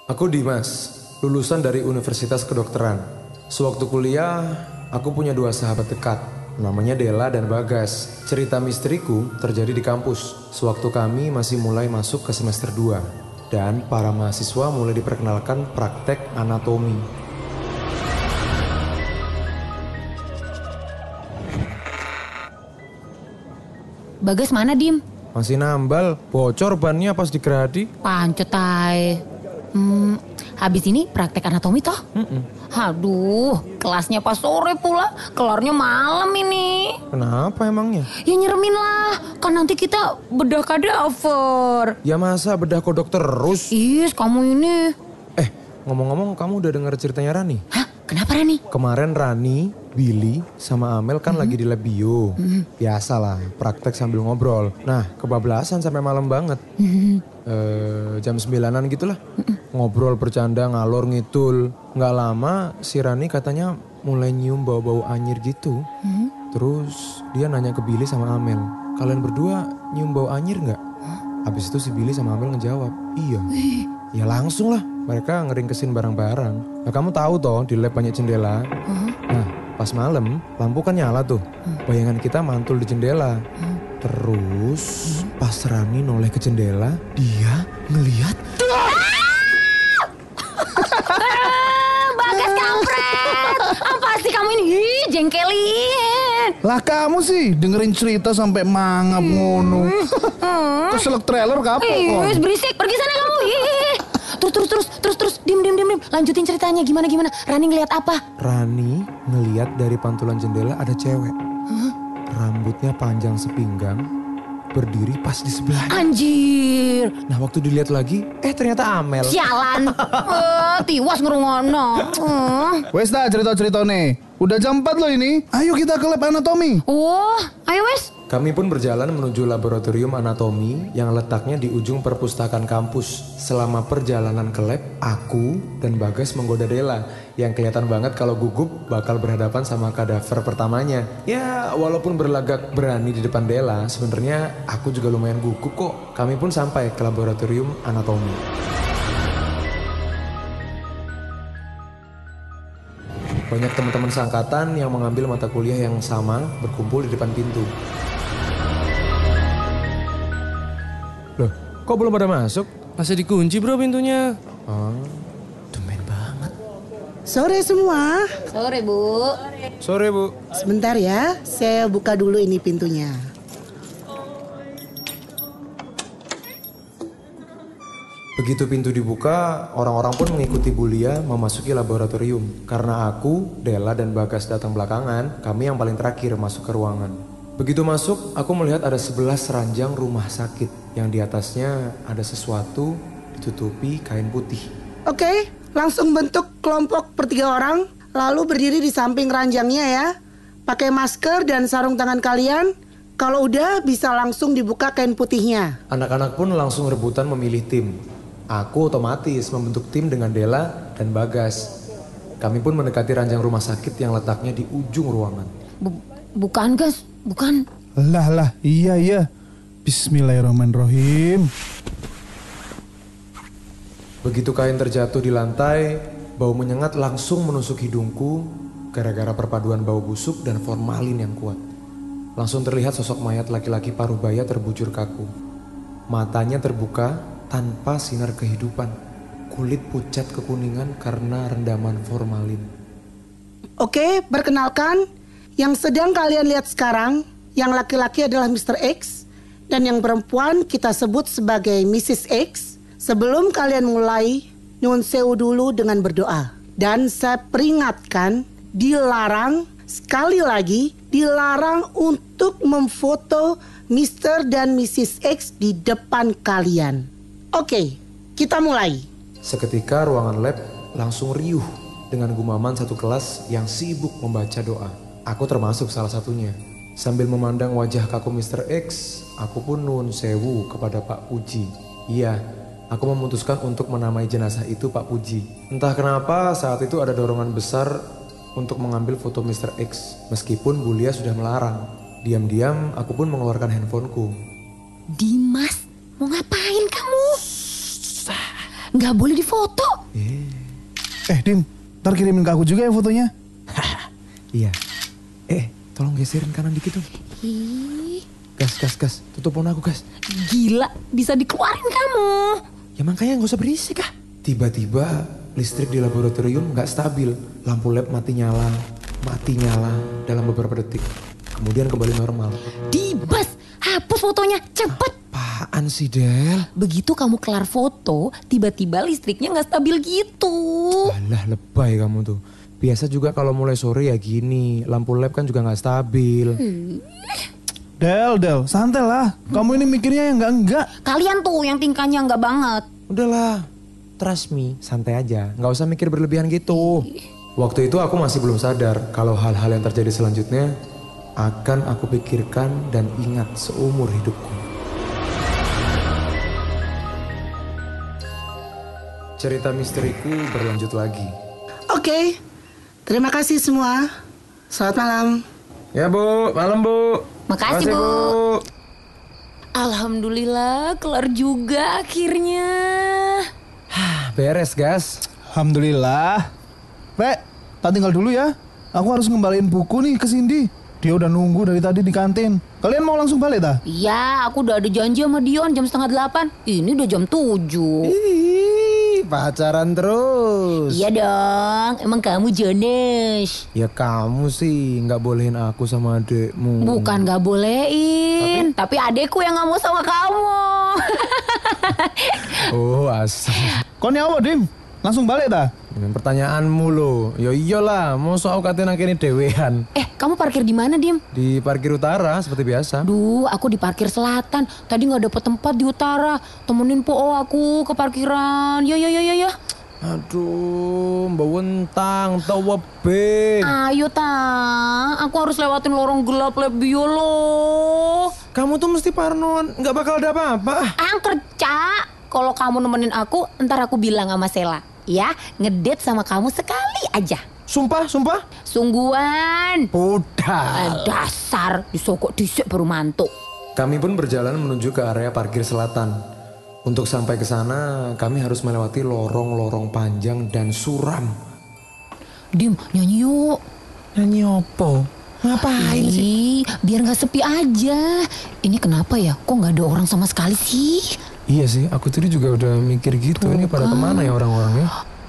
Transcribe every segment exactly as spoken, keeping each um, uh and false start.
Aku Dimas, lulusan dari Universitas Kedokteran. Sewaktu kuliah, aku punya dua sahabat dekat, namanya Della dan Bagas. Cerita misteriku terjadi di kampus, sewaktu kami masih mulai masuk ke semester dua. Dan para mahasiswa mulai diperkenalkan praktek anatomi. Bagas mana, Dim? Masih nambal, bocor bannya pas digeradi. Pancet ay. Hmm, habis ini praktek anatomi toh? Mm-mm. Aduh, kelasnya pas sore pula, kelarnya malam ini. Kenapa emangnya? Ya nyeremin lah, kan nanti kita bedah kadaver. Ya masa bedah kodok terus? Is, kamu ini. Eh, ngomong-ngomong kamu udah dengar ceritanya Rani? Hah, kenapa Rani? Kemarin Rani, Billy, sama Amel kan mm-hmm. lagi di lab bio. Mm-hmm. Biasalah, praktek sambil ngobrol. Nah, kebablasan sampai malam banget. Mm-hmm. Uh, jam sembilanan gitulah. Mm-mm. Ngobrol, bercanda, ngalor, ngidul. Nggak lama si Rani katanya mulai nyium bau-bau anyir gitu. Mm-hmm. Terus dia nanya ke Billy sama Amel, kalian berdua nyium bau anyir nggak? Huh? Habis itu si Billy sama Amel ngejawab, iya. Wih. Ya langsung lah, mereka ngeringkesin barang-barang. Nah kamu tahu toh di lab banyak jendela. Uh-huh. Nah pas malam lampu kan nyala tuh. Uh. Bayangan kita mantul di jendela. Uh. Terus uh. pas Rani noleh ke jendela, dia ngelihat. Bagas kampret! Apa sih kamu ini? Ih, jengkelin. Lah kamu sih dengerin cerita sampai mangap hmm. ngono. Hmm. Keselak trailer kapok. Ih, berisik, pergi sana kamu. Ih. Terus terus terus terus terus dim dim dim dim. Lanjutin ceritanya gimana gimana. Rani ngelihat apa? Rani ngelihat dari pantulan jendela ada cewek. Huh? Rambutnya panjang sepinggang, berdiri pas di sebelah. Anjir. Nah waktu dilihat lagi, eh ternyata Amel. Sialan. uh, tiwas ngerungono. Uh. Wes dah cerita-cerita nih. Udah jam empat loh ini. Ayo kita ke lab anatomi. Oh, ayo wes. Kami pun berjalan menuju laboratorium anatomi yang letaknya di ujung perpustakaan kampus. Selama perjalanan ke lab, aku dan Bagas menggoda Della yang kelihatan banget kalau gugup bakal berhadapan sama kadaver pertamanya. Ya, walaupun berlagak berani di depan Della, sebenarnya aku juga lumayan gugup kok. Kami pun sampai ke laboratorium anatomi. Banyak teman-teman seangkatan yang mengambil mata kuliah yang sama berkumpul di depan pintu. Loh, kok belum pada masuk? Masih dikunci bro pintunya. Oh, tumben banget. Sore semua. Sore Bu. Sore Bu. Sebentar ya, saya buka dulu ini pintunya. Begitu pintu dibuka, orang-orang pun mengikuti Bulia memasuki laboratorium. Karena aku, Della dan Bagas datang belakangan, kami yang paling terakhir masuk ke ruangan. Begitu masuk, aku melihat ada sebelas ranjang rumah sakit yang di atasnya ada sesuatu ditutupi kain putih. Oke, langsung bentuk kelompok bertiga orang, lalu berdiri di samping ranjangnya ya. Pakai masker dan sarung tangan kalian. Kalau udah bisa langsung dibuka kain putihnya. Anak-anak pun langsung rebutan memilih tim. Aku otomatis membentuk tim dengan Della dan Bagas. Kami pun mendekati ranjang rumah sakit yang letaknya di ujung ruangan. Bu- bukan Gas, bukan. Lah lah, iya iya. Bismillahirrahmanirrahim. Begitu kain terjatuh di lantai, bau menyengat langsung menusuk hidungku gara-gara perpaduan bau busuk dan formalin yang kuat. Langsung terlihat sosok mayat laki-laki paruh baya terbujur kaku. Matanya terbuka tanpa sinar kehidupan. Kulit pucat kekuningan karena rendaman formalin. Oke, perkenalkan. Yang sedang kalian lihat sekarang, yang laki-laki adalah mister X. Dan yang perempuan kita sebut sebagai missus X. Sebelum kalian mulai, nyun sewu dulu dengan berdoa. Dan saya peringatkan, dilarang, sekali lagi, dilarang untuk memfoto mister dan missus X di depan kalian. Oke, kita mulai. Seketika ruangan lab langsung riuh dengan gumaman satu kelas yang sibuk membaca doa. Aku termasuk salah satunya. Sambil memandang wajah kaku mister X, aku pun nuwun sewu kepada Pak Puji. Iya, aku memutuskan untuk menamai jenazah itu Pak Puji. Entah kenapa saat itu ada dorongan besar untuk mengambil foto mister X. Meskipun Bulia sudah melarang. Diam-diam aku pun mengeluarkan handphoneku. Dimas, mau ngapain kamu? nggak boleh difoto. Eh Dim, ntar kirimin ke aku juga ya fotonya. Iya. Eh, tolong geserin kanan dikit dong. Ih, Gas, gas, gas. Tutup phone aku, gas. gila, bisa dikeluarin kamu. Ya makanya nggak usah berisik ah. Tiba-tiba listrik di laboratorium nggak stabil. Lampu lab mati nyala, mati nyala dalam beberapa detik. Kemudian kembali normal. Dimas, hapus fotonya, cepet. Apaan sih, Del? Begitu kamu kelar foto, tiba-tiba listriknya nggak stabil gitu. Alah, lebay kamu tuh. Biasa juga kalau mulai sore ya gini. Lampu lab kan juga nggak stabil. Del, Del, santai lah. Kamu ini mikirnya yang enggak-enggak. Kalian tuh yang tingkahnya nggak banget. Udahlah, trust me, santai aja. Nggak usah mikir berlebihan gitu. Waktu itu aku masih belum sadar kalau hal-hal yang terjadi selanjutnya akan aku pikirkan dan ingat seumur hidupku. Cerita misteriku berlanjut lagi. Oke, terima kasih semua. Selamat malam. Ya Bu, malam Bu. Makasih, Bu. Alhamdulillah, kelar juga akhirnya. Hah, beres gas. Alhamdulillah. Rek, tak tinggal dulu ya. Aku harus ngembaliin buku nih ke Cindy. Dia udah nunggu dari tadi di kantin. Kalian mau langsung balik dah? Iya, aku udah ada janji sama Dion jam setengah delapan. Ini udah jam tujuh. Ih, pacaran terus. Iya dong, emang kamu Jones. Ya kamu sih nggak bolehin aku sama adekmu. Bukan gak bolehin, tapi, tapi adekku yang gak mau sama kamu. Oh asal. Kau nyawa Dim? Langsung balik dah? Dengan pertanyaanmu lo. Ya iyalah, mau soal katanya kini dewean. Eh, kamu parkir di mana, Dim? Di parkir utara seperti biasa. Duh, aku di parkir selatan. Tadi nggak dapet tempat di utara. Temenin po aku ke parkiran. Ya, ya, ya, ya, ya. Aduh, mbak Wentang, tawa be. Ayo, Tang. Aku harus lewatin lorong gelap lab bio loh. Kamu tuh mesti parnoan, nggak bakal ada apa-apa. Angker, Cak. Kalau kamu nemenin aku, ntar aku bilang sama Sela. Ya, ngedate sama kamu sekali aja. Sumpah, sumpah. Sungguhan. Udah. Eh, dasar, disokok disik baru mantuk. Kami pun berjalan menuju ke area parkir selatan. Untuk sampai ke sana, kami harus melewati lorong-lorong panjang dan suram. Dim, nyanyi yuk. Nyanyi opo? Ngapain sih? Ih, biar gak sepi aja. Ini kenapa ya? Kok gak ada orang sama sekali sih? Iya sih, aku tadi juga udah mikir gitu. Ini pada kemana ya orang-orangnya?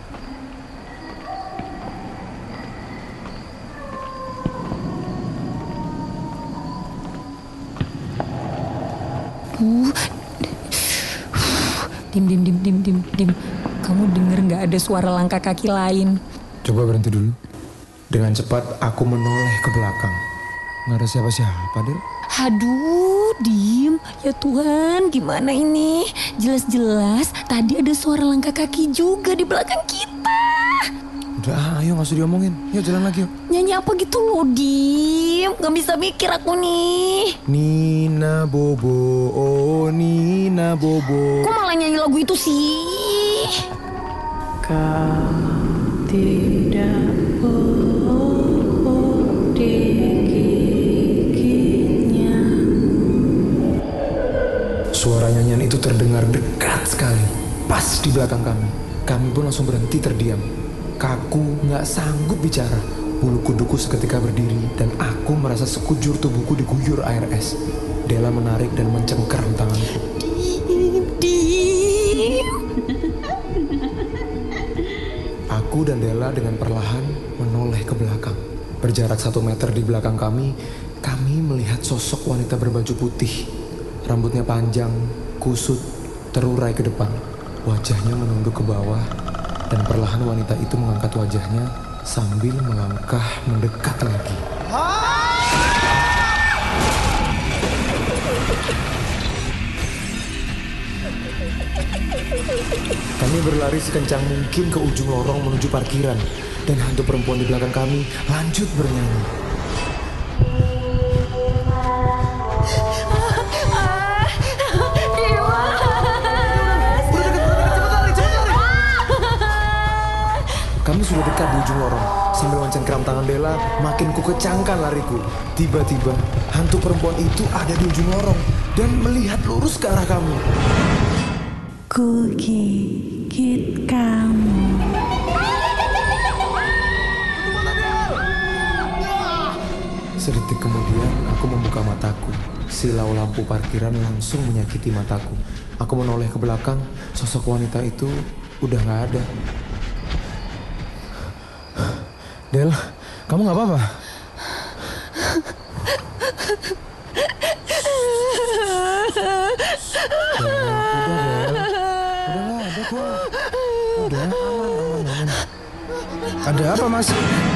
Uh, dim, dim, dim, dim, dim, dim. Kamu denger gak ada suara langkah kaki lain? Coba berhenti dulu. Dengan cepat aku menoleh ke belakang. Nggak ada siapa-siapa, Del. Aduh, Dim. Ya Tuhan, gimana ini? Jelas-jelas tadi ada suara langkah kaki juga di belakang kita. Udah, ayo nggak usah diomongin. Yuk jalan lagi yuk. Nyanyi apa gitu loh, Dim? Gak bisa mikir aku nih. Nina Bobo, oh Nina Bobo. Kok malah nyanyi lagu itu sih? Kau tidak bohong digiginya. Suara nyanyian itu terdengar dekat sekali, pas di belakang kami. Kami pun langsung berhenti terdiam. Kaku, nggak sanggup bicara. Bulu kuduku seketika berdiri dan aku merasa sekujur tubuhku diguyur air es. Della menarik dan mencengkeram tanganku. Dim, Dim. Aku dan Della dengan perlahan menoleh ke belakang. Berjarak satu meter di belakang kami, kami melihat sosok wanita berbaju putih. Rambutnya panjang, kusut, terurai ke depan. Wajahnya menunduk ke bawah, dan perlahan wanita itu mengangkat wajahnya sambil melangkah mendekat lagi. Kami berlari sekencang mungkin ke ujung lorong menuju parkiran, dan hantu perempuan di belakang kami lanjut bernyanyi. Kami sudah dekat di ujung lorong. Sambil mencengkeram tangan Della, makin ku kecangkan lariku. Tiba-tiba, hantu perempuan itu ada di ujung lorong dan melihat lurus ke arah kami. Ku gigit kamu. Sedetik kemudian aku membuka mataku. Silau lampu parkiran langsung menyakiti mataku. Aku menoleh ke belakang, sosok wanita itu udah gak ada. Del, kamu gak apa-apa? Del, udah Del, udah gak ada kok. Udah, aman, aman, aman. Ada apa mas?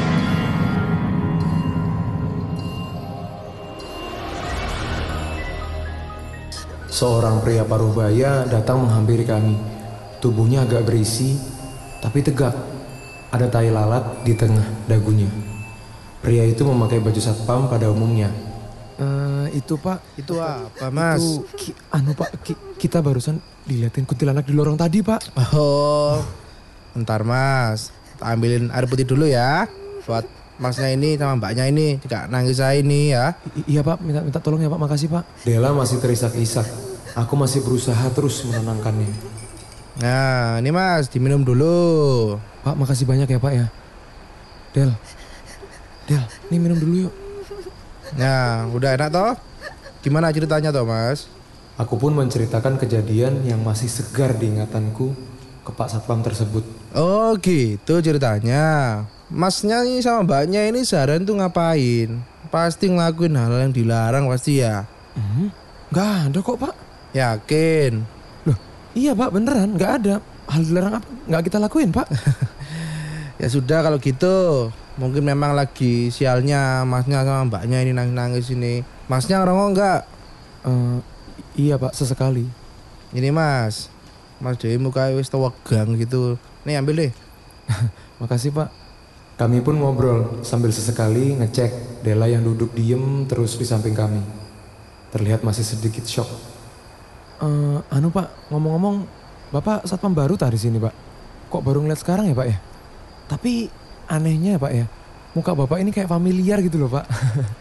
Seorang pria paruh baya datang menghampiri kami. Tubuhnya agak berisi, tapi tegak. Ada tai lalat di tengah dagunya. Pria itu memakai baju satpam pada umumnya. Eh, itu pak. Itu apa mas? Itu, ki, anu pak, ki, kita barusan diliatin kuntilanak di lorong tadi pak. Oh, bentar mas. Kita ambilin air putih dulu ya. Buat masnya ini sama mbaknya ini. Tidak nangis saya ini ya. I, iya pak, minta minta tolong ya pak, makasih pak. Della masih terisak-isak. Aku masih berusaha terus menenangkannya. Nah, ini mas, diminum dulu. Pak, makasih banyak ya pak ya. Del, Del, ini minum dulu yuk. Nah, udah enak toh? Gimana ceritanya toh mas? Aku pun menceritakan kejadian yang masih segar di ingatanku ke Pak Satpam tersebut. Oh gitu ceritanya. Masnya ini sama mbaknya ini seharian tuh ngapain? Pasti ngelakuin hal yang dilarang pasti ya? Hmm, gak ada kok pak. Yakin? Loh, iya pak, beneran gak ada. Hal dilarang apa? Gak kita lakuin pak. Ya sudah kalau gitu. Mungkin memang lagi sialnya masnya sama mbaknya ini nangis-nangis ini. Masnya ngerongok enggak? Uh, iya pak, sesekali. Ini mas, mas Dewi mukanya wis tewegang gitu. Nih ambil deh. Makasih pak. Kami pun ngobrol sambil sesekali ngecek Della yang duduk diem terus di samping kami. Terlihat masih sedikit shock. Uh, anu pak, ngomong-ngomong, bapak satpam baru tadi sini pak. Kok baru ngeliat sekarang ya pak ya? Tapi anehnya pak ya, muka bapak ini kayak familiar gitu loh pak.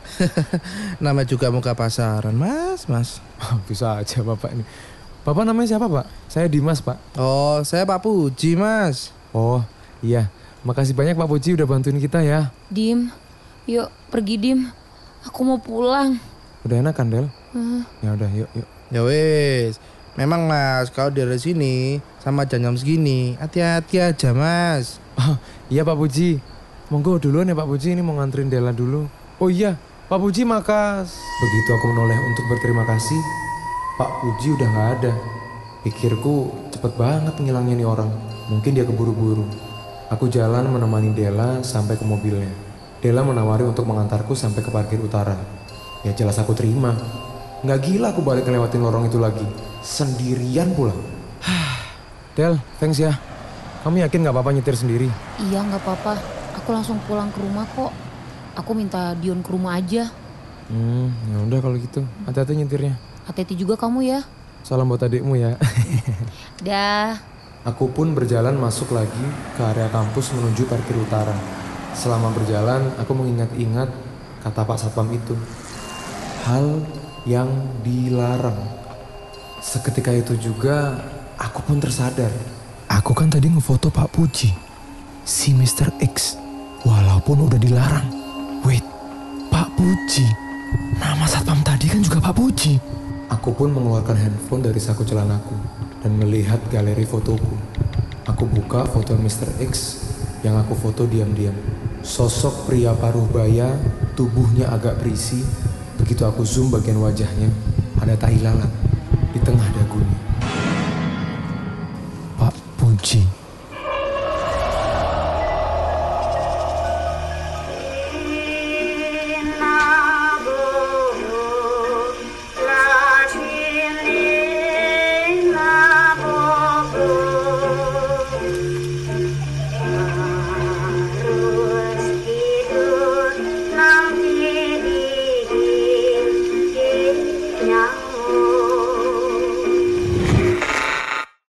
Nama juga muka pasaran mas, mas. Bisa aja bapak ini. Bapak namanya siapa pak? Saya Dimas pak. Oh saya Pak Puji mas. Oh iya, makasih banyak Pak Puji udah bantuin kita ya. Dim, yuk pergi Dim. Aku mau pulang. Udah enak kan Del? Uh. Ya udah yuk yuk. Ya wes, memang mas kalau dari sini sama jam-jam segini hati-hati aja mas. Oh, iya Pak Puji. Monggo duluan ya Pak Puji, ini mau nganterin Della dulu. Oh iya, Pak Puji makas. Begitu aku menoleh untuk berterima kasih, Pak Puji udah gak ada. Pikirku cepet banget ngilangnya nih orang. Mungkin dia keburu-buru. Aku jalan menemani Della sampai ke mobilnya. Della menawari untuk mengantarku sampai ke parkir utara. Ya jelas aku terima. Gak gila aku balik ngelewatin lorong itu lagi. Sendirian pula. Del, thanks ya. Kamu yakin gak apa-apa nyetir sendiri? Iya nggak apa-apa. Aku langsung pulang ke rumah kok. Aku minta Dion ke rumah aja. Hmm, ya udah kalau gitu. Hati-hati nyetirnya. Hati-hati juga kamu ya. Salam buat adikmu ya. Dah. Aku pun berjalan masuk lagi ke area kampus menuju parkir utara. Selama berjalan, aku mengingat-ingat kata Pak Satpam itu. Hal yang dilarang. Seketika itu juga, aku pun tersadar. Aku kan tadi ngefoto Pak Puji, si mister X, walaupun udah dilarang. Wait, Pak Puji. Nama Satpam tadi kan juga Pak Puji. Aku pun mengeluarkan handphone dari saku celanaku dan melihat galeri fotoku. Aku buka foto mister X yang aku foto diam-diam. Sosok pria paruh baya, tubuhnya agak berisi. Begitu aku zoom bagian wajahnya, ada tai lalat di tengah dagunya. Pak Puji.